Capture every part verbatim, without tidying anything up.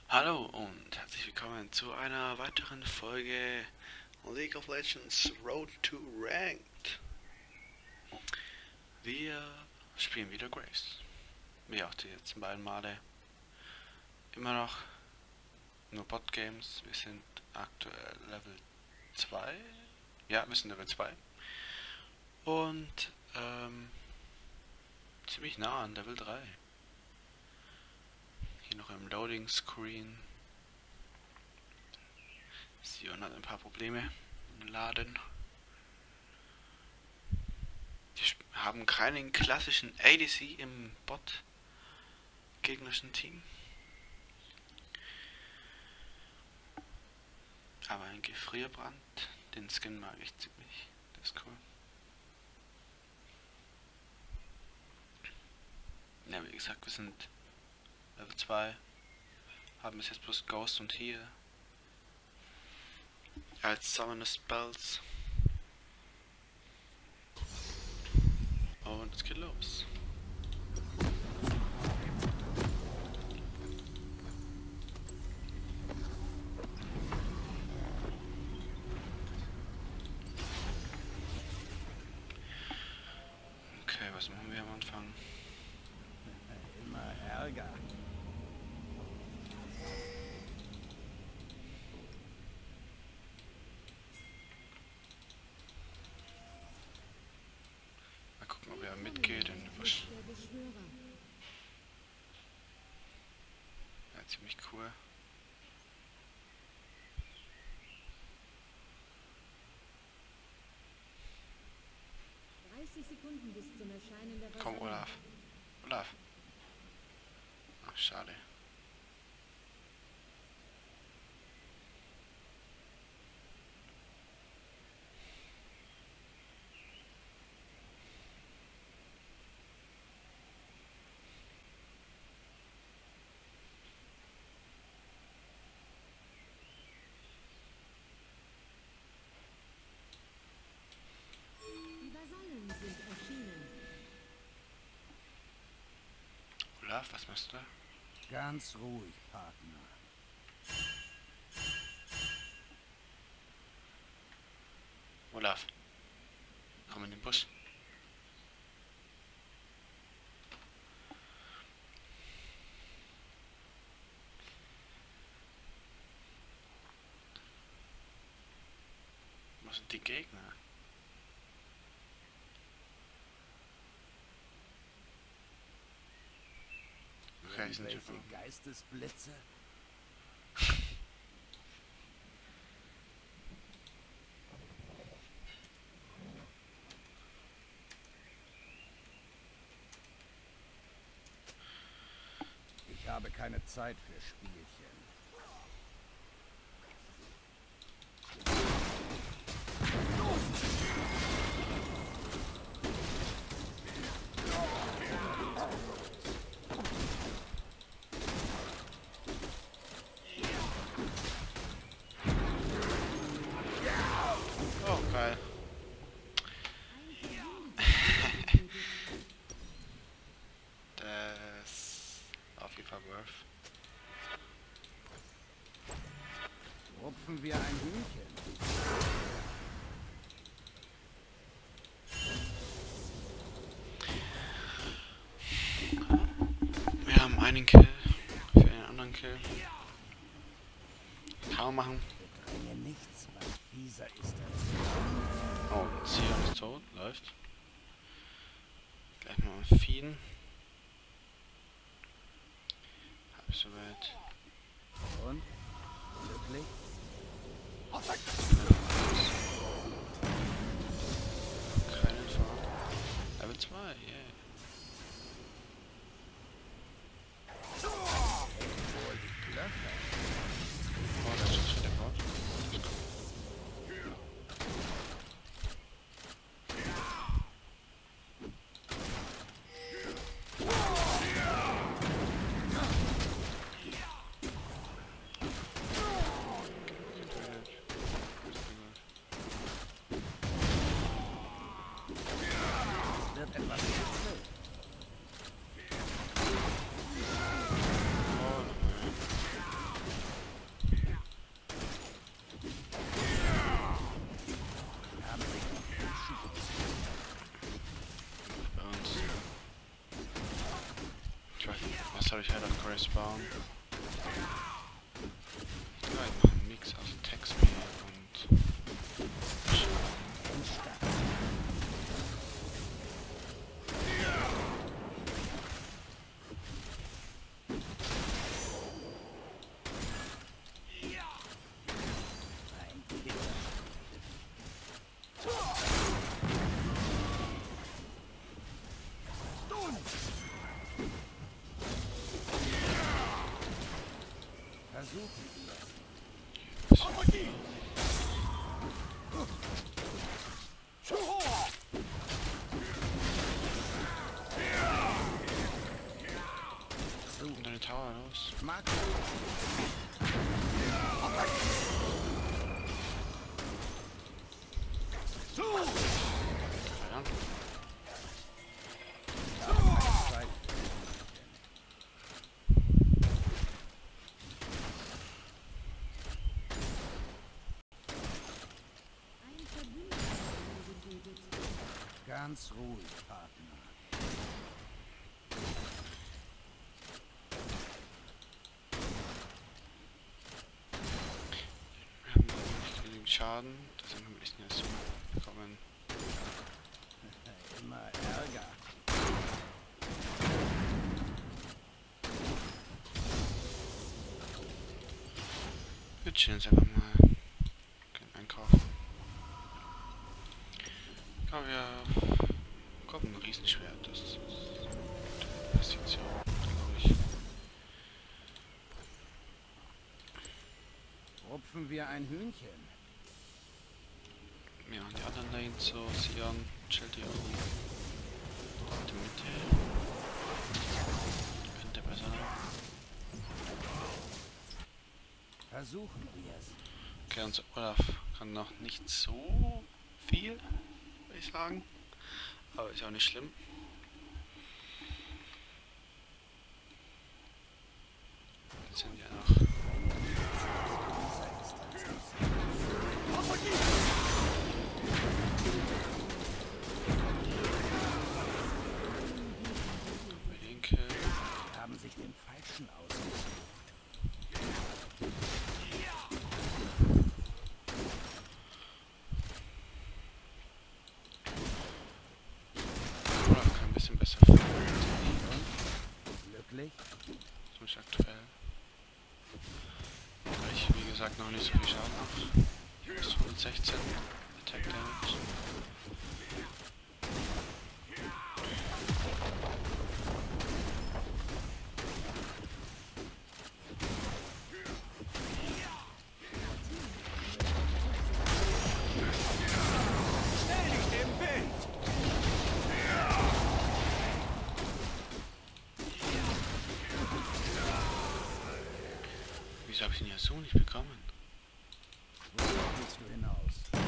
Hallo und herzlich willkommen zu einer weiteren Folge League of Legends Road to Ranked. Wir spielen wieder Graves. Wie auch die letzten beiden Male. Immer noch nur Bot-Games. Wir sind aktuell Level zwei. Ja, wir sind Level zwei. Und ähm, ziemlich nah an Level drei. Hier noch im Loading Screen. Sion hat ein paar Probleme im Laden. Die haben keinen klassischen A D C im Bot gegnerischen Team. Aber ein Gefrierbrand, den Skin mag ich ziemlich. Das ist cool. Ja, wie gesagt, wir sind Level zwei. Haben bis jetzt bloß Ghost und Heal als Summoner Spells. Und es geht los. Okay, was machen wir am Anfang? Immer Ärger. Mal gucken, ob er mitgeht in den Busch. Ja, ziemlich cool. dreißig Sekunden bis zum Erscheinen der Komm, Olaf. Olaf. Ach, schade. Die Vasallen sind erschienen. Olaf, was machst du da? Ganz ruhig, Partner. Olaf. Komm in den Busch. Wo sind die Gegner? Okay, sind Welche schon. Geistesblitze? Ich habe keine Zeit für Spielchen. Oh, geil. Das auf jeden Fall worth. Rupfen wir ein Hühnchen. Wir haben einen Kill für einen anderen Kill. Kann man machen. Bedränge nichts, was fieser ist als Oh, Sion ist tot, läuft. Gleich mal ein Fieden. Halb so weit. Und? Glücklich? Keinen Fall. Level zwei, yeah. Oh, das ist für den Bot. Wird etwas kitzelig. soll ich halt auf Grace bauen? Ich glaube, ich mache einen Mix aus Text-Speed und und deine Tower los. Ein Verbündeter wurde getötet. Ganz ruhig, Partner. Wir haben nicht genügend Schaden, deswegen haben wir nicht mehr so bekommen. Immer Ärger. Wir chillen jetzt einfach mal. Können einkaufen. Aber wir kommen ein Riesenschwert. Das ist eine Investition, glaube ich. Rupfen wir ein Hühnchen. Ja, und die anderen Lanes so, Sion, chillt hier oben. In der Mitte. Könnte besser sein. Versuchen wir es. Okay, unser Olaf kann noch nicht so viel, würde ich sagen. Aber ist auch nicht schlimm. Jetzt sind ja noch. Linke. Haben sich den Falschen ausgesucht. Olaf kann ein bisschen besser fahren. Glücklich? Das ist aktuell. Weil ich, wie gesagt, noch nicht so viel Schaden habe. Bis hundertsechzehn Attack Damage. Wieso habe ich ihn ja so nicht bekommen? Worauf willst du hinaus?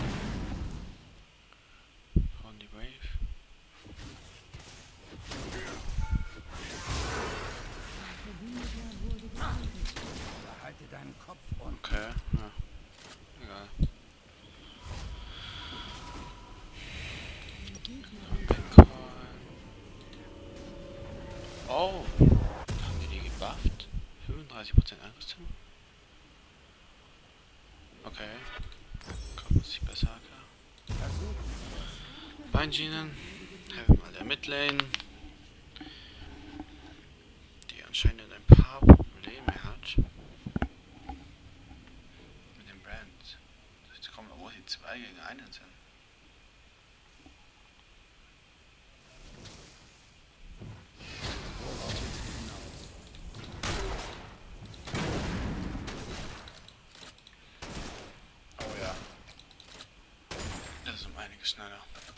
On the Wave. Ein Verbündeter wurde getötet. Behalte deinen Kopf und Okay, ja. Egal. Ein Gegner Oh! Haben die die gebufft? fünfunddreißig Prozent Angriffszimmer? Okay. Kommt man sich besser, klar. Beinschienen. Helfen mal der Midlane. Die anscheinend ein paar Probleme hat. Mit dem Brand. Jetzt kommen, wo die zwei gegen einen sind. Oh ja. Das ist um einiges schneller.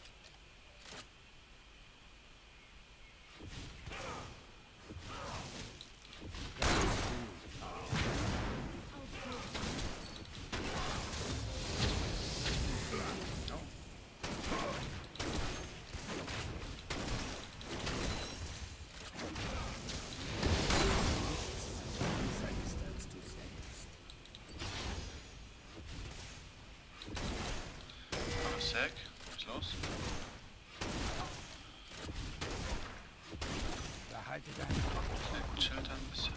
Zack, was ist los? behalte deinen Kopf. chillt ein bisschen.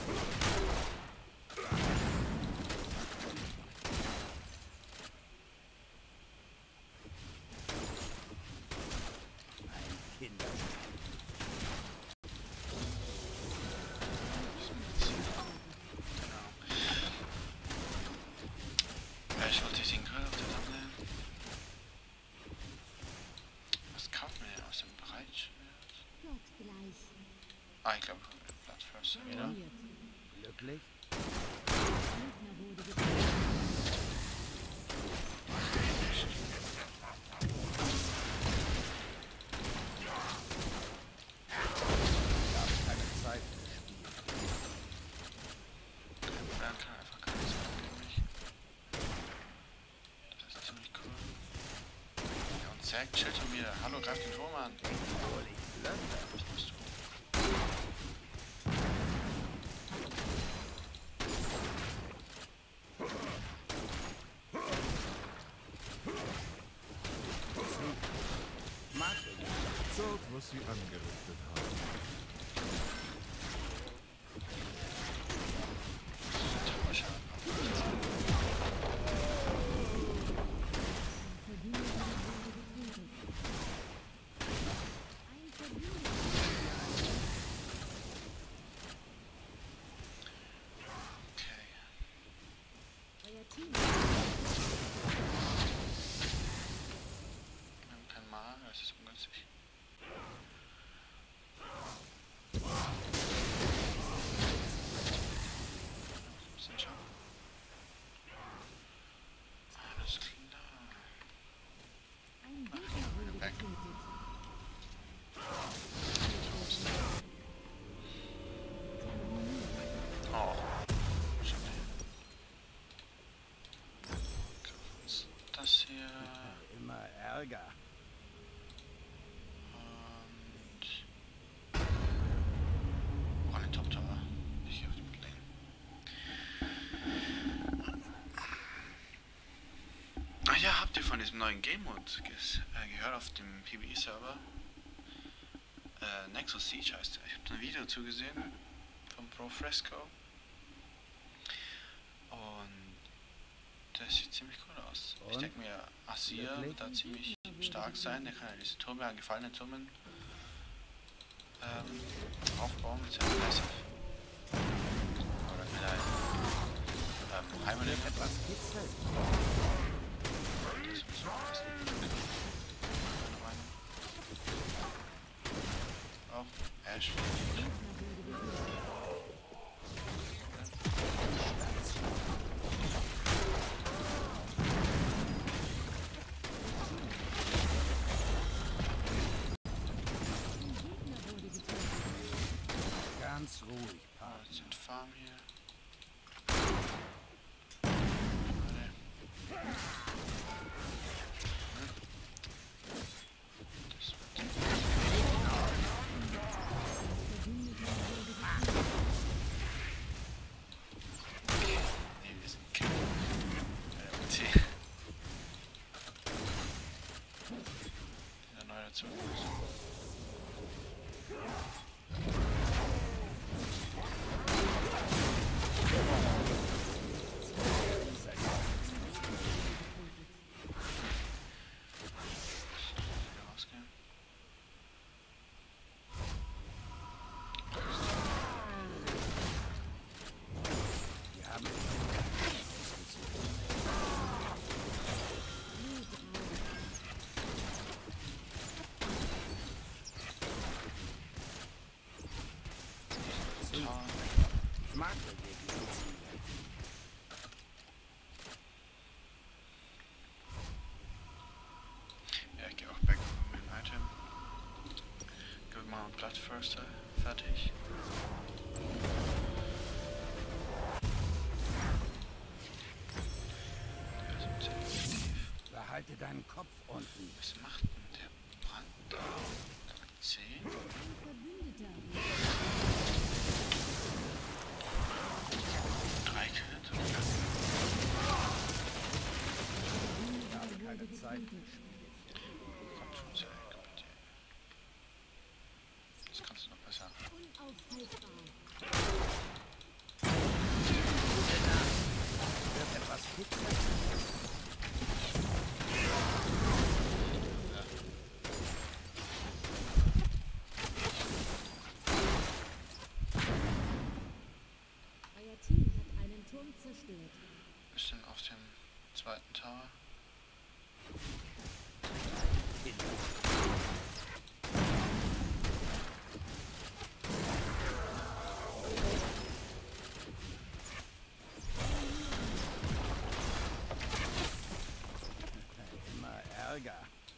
Ein Kinder. Ich wollte den Grill auf der Tabelle. Was kauft man denn aus dem Bereich? Dort gleich. Ah, ich glaube, Platz first wieder. Terminiert. Glücklich? Gegner wurde getötet. Ich habe keine Zeit für Spiel. Ja, klar, einfach keine Zeit gegen mich. Das ist ziemlich cool. Ja, und Zack chillt schon wieder. Hallo, greif den Turm an. Was bist du? Schaut, was sie angerichtet haben. Verbündeter wurde getötet. Ein Verbündeter. Okay. Euer Team. Wir haben kein Mal, das ist ungünstig. Alles klar. Ein Gegner wurde Weg. getötet. Oh. Schade. Was ist das hier? Immer Ärger. Und. Oh, eine Top Tower. Ich hier auf dem Lane. Ah ja, habt ihr von diesem neuen Game Mode äh, gehört auf dem P B E-Server? Äh, Nexus Siege heißt der. Ich habe da ein Video zugesehen vom Pro Fresco. Und das sieht ziemlich cool aus. Ich Und? denke mir, Asir wird da ziemlich stark sein. Der kann ja diese Türme, gefallene Türmen ähm, aufbauen mit seinem Passive. Oder mit einem ähm, Heimerling. Etwas kitzelt. Das müssen wir aufpassen. Meine Meinung. Auch Ash. Ganz ruhig, Oh, Partner. jetzt sind Farm hier. Nee, wir sind Kill. Ja, O T. Der neu dazu. Rausgehen. Wir haben Tower. Ich mag diese Ziele. Ja, ich gehe auch back mit dem Item. Gib mal einen Blood First fertig. Der ist im Tief. Behalte deinen Kopf unten. Was macht denn der Brand da? zehn? Ein Verbündeter. drei Kills? Ich habe keine Zeit für Spiel. Komm schon, Zack, bitte. Das kannst du noch besser. Unaufhaltbar. zweiten Tower. Immer Ärger.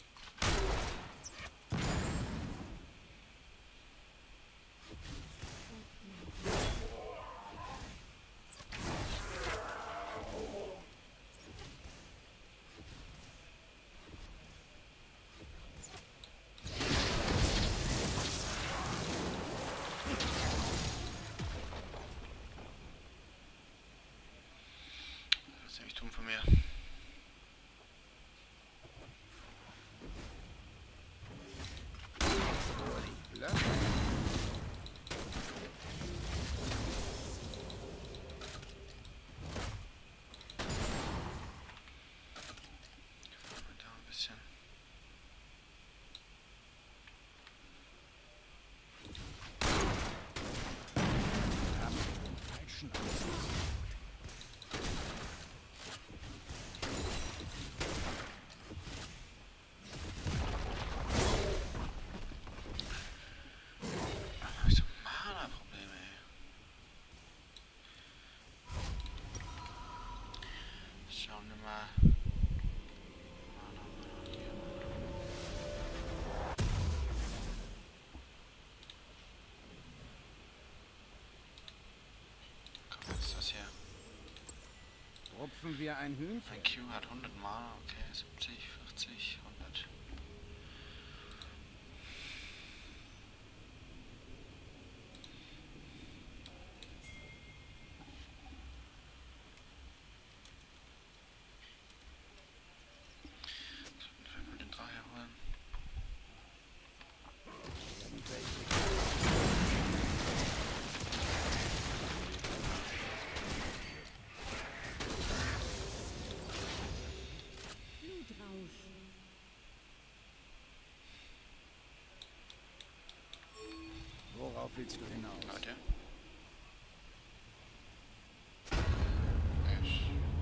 Das ist ziemlich dumm von mir. Da ein bisschen. Haben wir den falschen ausgesucht. Hab ich so Mana-Probleme, ey. Schauen wir mal. Mana, Mana, hier. Komm, was ist das hier? Rupfen wir ein Hühnchen. Mein Q hat hundert Mana, okay, siebzig, vierzig, hundert. Sollten wir den Drache holen. Blutrausch. Worauf willst du hinaus? Leute. Yes.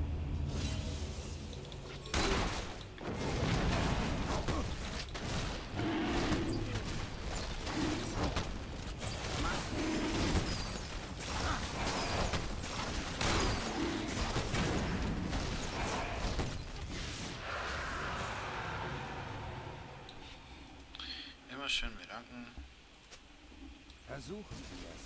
Immer schön bedanken. Versuchen wir es.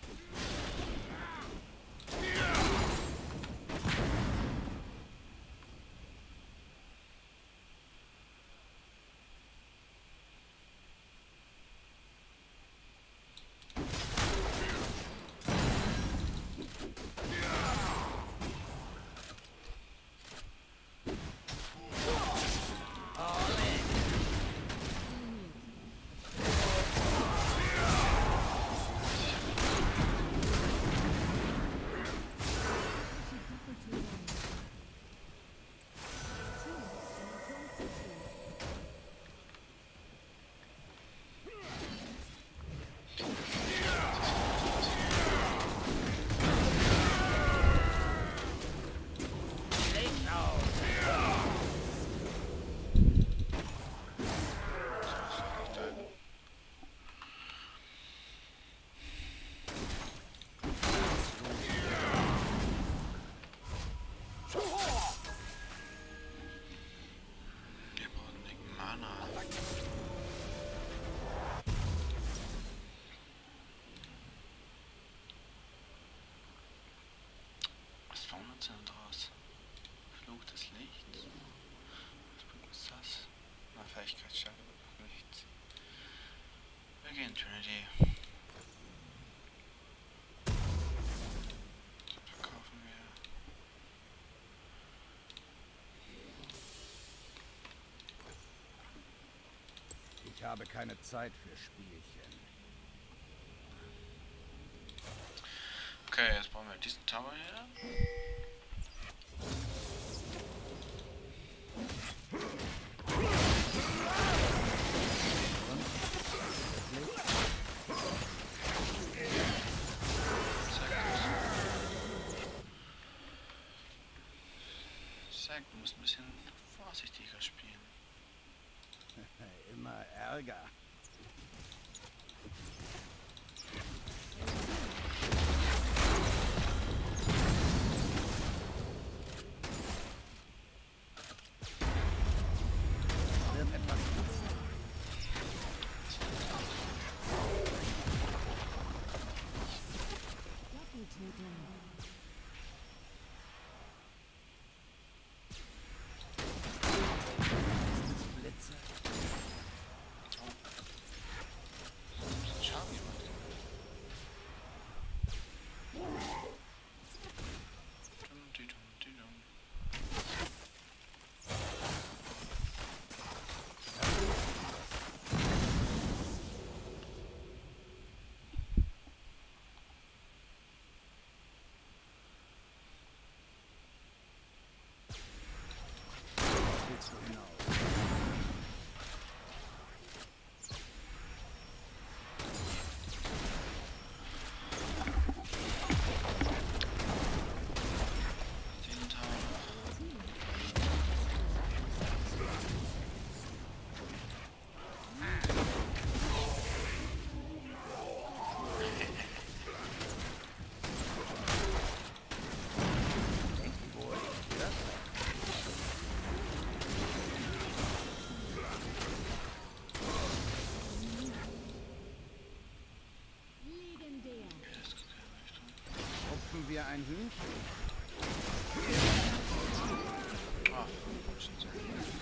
sind draus. Flug des Lichts. Was ist das? Na, Fähigkeitsstärke wird noch nichts. Wir gehen Trinity. Dann verkaufen wir. Ich habe keine Zeit für Spielchen. Okay, jetzt brauchen wir diesen Tower hier. Sehr gesagt, du musst ein bisschen vorsichtiger spielen. Immer Ärger. Wird etwas nutzen. Doppeltötung. Blitze. Schaden gemacht. Willst du hinaus? Zehn Tage. Legendär. Opfen wir ein Hühnchen? Ah, schon so.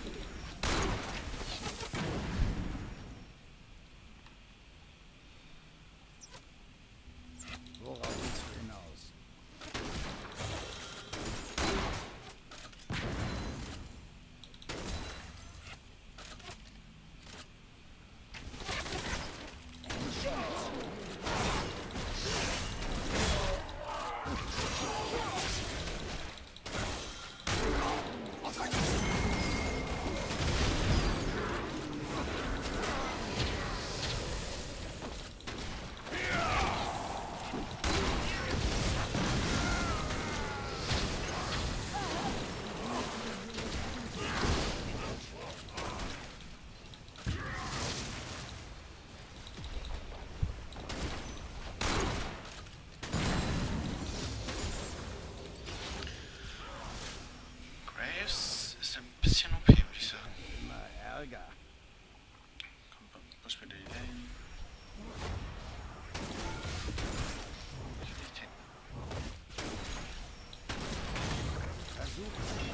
Worauf willst du hinaus? Graves ist ein bisschen O P, würde ich sagen. Immer Ärger. Kommt beim Beispiel die Lane. Ich will nicht hin. Versuch.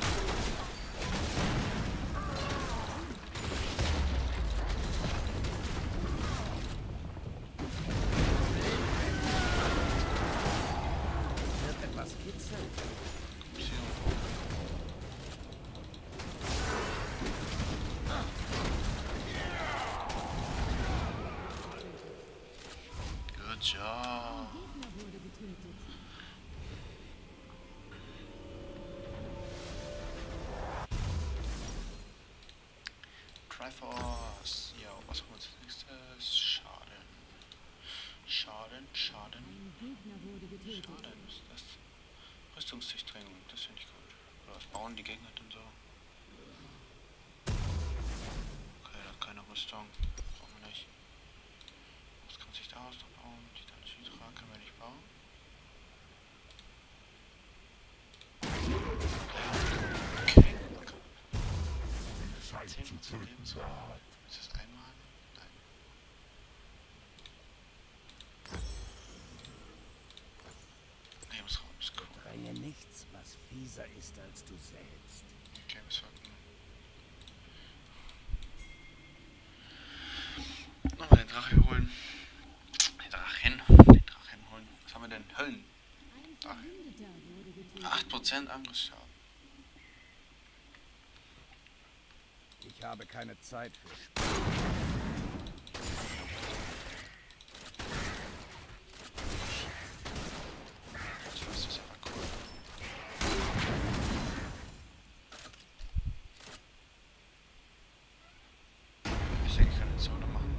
Wird etwas kitzeln. Good job. Gegner wurde getötet. Triforce. Ja, was haben wir als nächstes? Schaden. Schaden, Schaden. Ein Gegner wurde getötet. Schaden ist das. Rüstungsdurchdringung, das finde ich gut. Oder was bauen die Gegner denn so? Okay, da hat keine Rüstung. Brauchen wir nicht. Was kann sich daraus noch bauen? Titanische Hydra können wir nicht bauen. Okay. Zeit zu töten zu haben. Ist das einmal? Nein. Lebensraum ist cool. Dränge nichts, was fieser ist als du selbst. Okay, wir sollten nochmal den Drache holen. Den Drachen. Den Drachen holen. Was haben wir denn? Höllen. Ein Verbündeter wurde getötet. acht Prozent Angriffsschaden. Ich habe keine Zeit für Spiel. Das ist aber cool. Ich denke, ich kann eine Zone machen.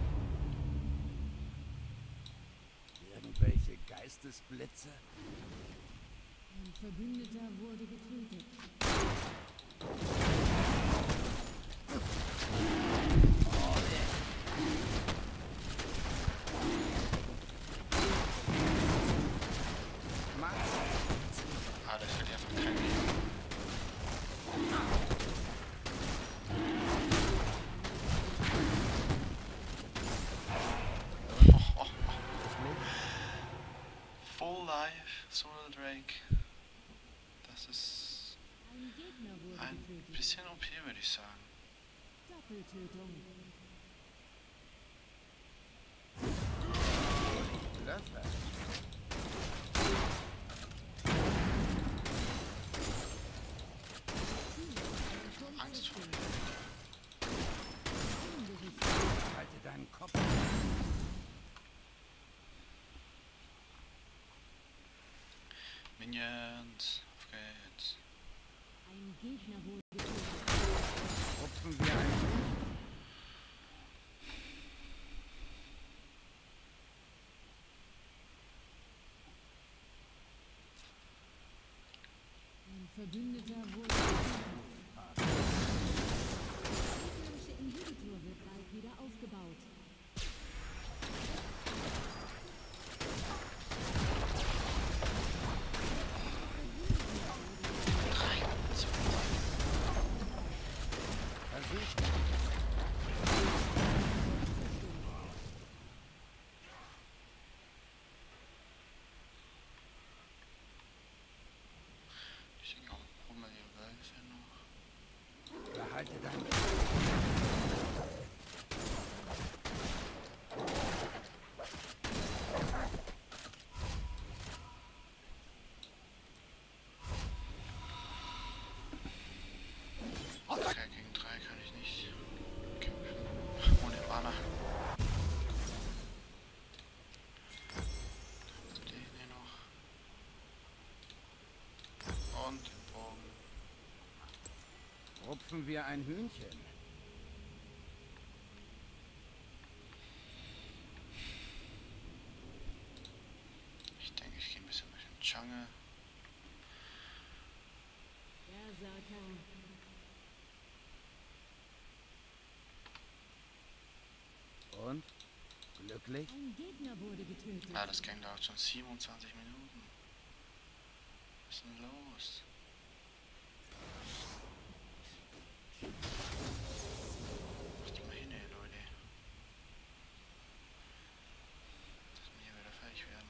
Irgendwelche Geistesblitze? Ein Verbündeter wurde getötet. Ah, das wird einfach kein Leben. Oh, oh, oh. Full Life, Solar Drake. Das ist Ein Gegner wurde ein getötet. bisschen O P, würde ich sagen. Doppeltötung. Löffel. Angst vor. Halte deinen Kopf. Minions, auf geht's. Ein Gegner wurde getötet. Rupfen wir ein. Ein Verbündeter wurde getötet. Der gegnerische Inhibitor wird bald wieder aufgebaut. Versucht. Ich denke auch, Hummel hier welche noch. Behalte deinen drei gegen drei kann ich nicht kämpfen. Ohne Mana. Also den hier noch. Und den Bogen. Rupfen wir ein Hühnchen. Ich denke, ich gehe ein bisschen durch den Jungle. Berserker. Und? Glücklich? Ein Gegner wurde getötet. Ah, das Gang dauert schon siebenundzwanzig Minuten. Was ist denn los? Macht die mal hin, ey, Leute. Dass wir hier wieder fertig werden.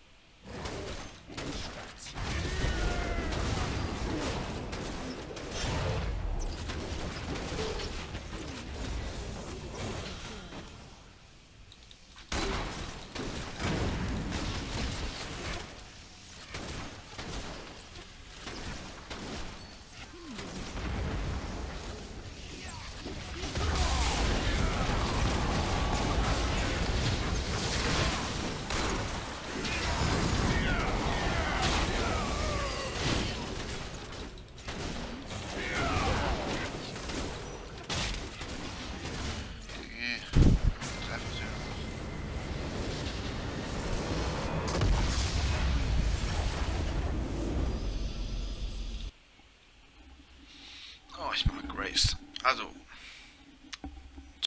Okay, treffen sie uns. Oh, ich mag Graves. Also,